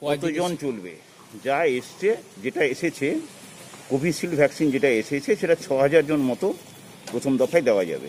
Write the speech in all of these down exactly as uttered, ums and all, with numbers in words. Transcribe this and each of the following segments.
কতজন চলবে? যা এসছে, যেটা এসেছে কোভিশিল্ড ভ্যাকসিন যেটা এসেছে সেটা ছ হাজার জন মতো প্রথম দফায় দেওয়া যাবে।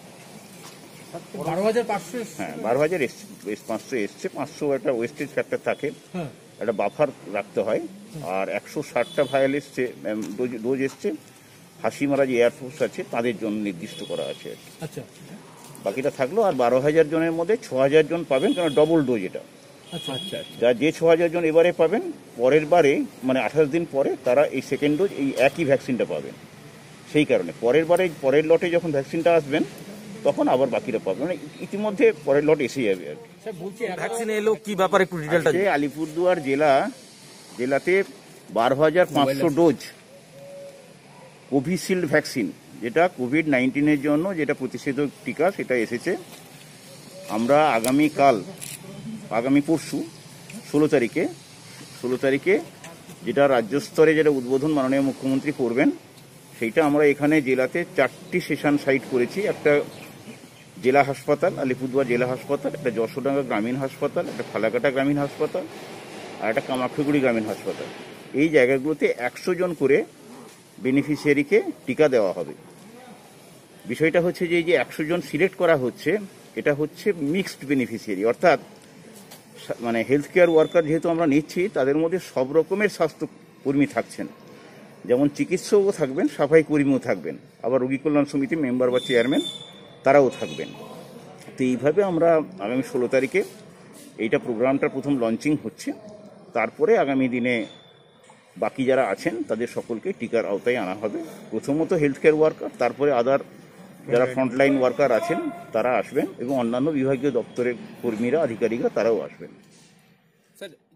বারো হাজার পাঁচশো হ্যাঁ, বারো হাজার পাঁচশো এসছে। পাঁচশো একটা ওয়েস্টেজ ফ্যাক্টর থাকে, একটা বাফার রাখতে হয়। আর একশো ষাটটা ভায়াল এসছে, ডোজ এসছে হাসিমারা যে এয়ারফোর্স আছে তাদের জন্য নির্দিষ্ট করা আছে আর কি। আচ্ছা, বাকিটা থাকলো। আর বারো হাজার জনের মধ্যে ছ হাজার জন পাবেন, কারণ ডবল ডোজ এটা। আচ্ছা আচ্ছা যা যে ছ হাজার জন এবারে পাবেন, পরের বারে মানে আঠাশ দিন পরে তারা এই সেকেন্ড ডোজ এই একই ভ্যাকসিনটা পাবেন। সেই কারণে পরের বারে পরের লটে যখন ভ্যাকসিনটা আসবেন তখন আবার বাকিরা পাবেন, মানে ইতিমধ্যে পরের লট এসে যাবে আর কি। ভ্যাকসিন এলো কি ব্যাপারে একটু ডিটেলটা? আলিপুরদুয়ার জেলা জেলাতে বারো হাজার পাঁচশো ডোজ কোভিশিল্ড ভ্যাকসিন, যেটা কোভিড নাইন্টিনের জন্য যেটা প্রতিষেধক টিকা, সেটা এসেছে। আমরা আগামীকাল আগামী পরশু ষোলো তারিখে ষোলো তারিখে যেটা রাজ্য স্তরে যেটা উদ্বোধন মাননীয় মুখ্যমন্ত্রী করবেন, সেইটা আমরা এখানে জেলাতে চারটি সেশন সাইট করেছি। একটা জেলা হাসপাতাল, আলিপুরদুয়ার জেলা হাসপাতাল, একটা যশোডাঙ্গা গ্রামীণ হাসপাতাল, একটা ফালাকাটা গ্রামীণ হাসপাতাল, আর একটা কামাখ্যাগুড়ি গ্রামীণ হাসপাতাল। এই জায়গাগুলোতে একশো জন করে বেনিফিশিয়ারিকে টিকা দেওয়া হবে। বিষয়টা হচ্ছে যে এই যে একশো জন সিলেক্ট করা হচ্ছে, এটা হচ্ছে মিক্সড বেনিফিশিয়ারি, অর্থাৎ মানে হেলথ কেয়ার ওয়ার্কার যেহেতু আমরা নিচ্ছি, তাদের মধ্যে সব রকমের স্বাস্থ্যকর্মী থাকছেন, যেমন চিকিৎসকও থাকবেন, সাফাই কর্মীও থাকবেন, আবার রোগী কল্যাণ সমিতি মেম্বার বা চেয়ারম্যান তারাও থাকবেন। তো এইভাবে আমরা আগামী ষোলো তারিখে এইটা প্রোগ্রামটা প্রথম লঞ্চিং হচ্ছে। তারপরে আগামী দিনে বাকি যারা আছেন তাদের সকলকে টিকার আওতায় আনা হবে। প্রথমত হেলথ কেয়ার ওয়ার্কার, তারপরে আদার যারা ফ্রন্টলাইন ওয়ার্কার আছেন তারা আসবেন, এবং অন্যান্য বিভাগীয় দপ্তরের কর্মীরা, আধিকারিকরা তারাও আসবেন। স্যার